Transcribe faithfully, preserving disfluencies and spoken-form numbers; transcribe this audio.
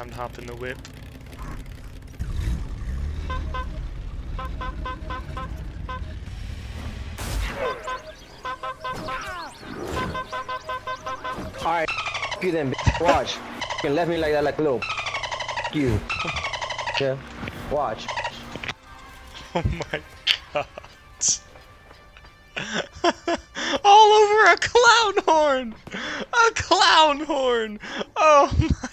Time to hop in the whip. Alright, f you then, bitch. Watch. You left me like that like a little f you. Yeah, watch. Oh my god. All over a clown horn! A clown horn! Oh my